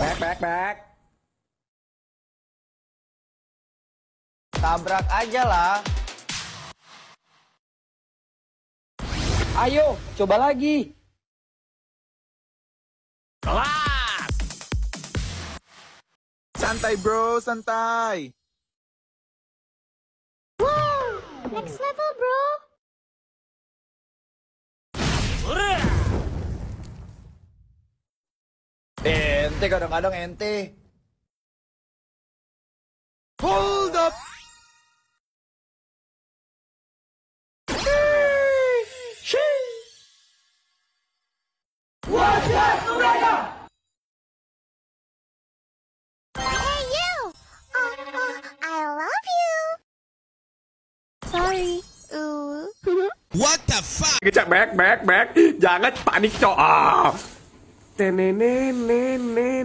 Back. Tabrak aja lah. Ayo, coba lagi. Kelas. Santai bro, santai. Next level, bro. Ente kadang-kadang ente. Hold up. Hey, you. I love you. Sorry. What the fuck? Back. Jangan panik, cok. Tenenenenen.